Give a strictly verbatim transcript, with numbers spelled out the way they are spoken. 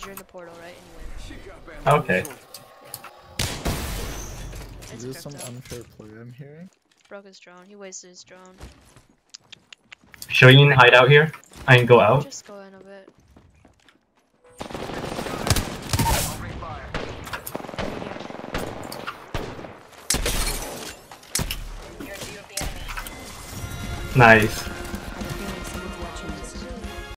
you're in the portal, right? And you win. Okay. It's Is this some crypto. unfair play I'm hearing? Broke his drone. He wasted his drone. Should we hide out here? I can go out. Just go in a bit. Nice.